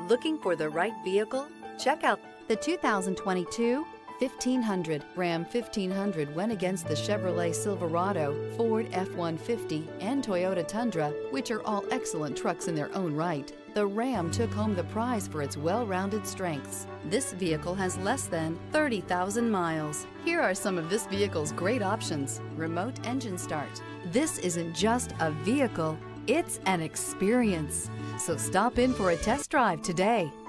Looking for the right vehicle? Check out the 2022 1500. Ram 1500 went against the Chevrolet Silverado, Ford F-150, and Toyota Tundra, which are all excellent trucks in their own right. The Ram took home the prize for its well-rounded strengths. This vehicle has less than 30,000 miles. Here are some of this vehicle's great options: remote engine start. This isn't just a vehicle, it's an experience. So stop in for a test drive today.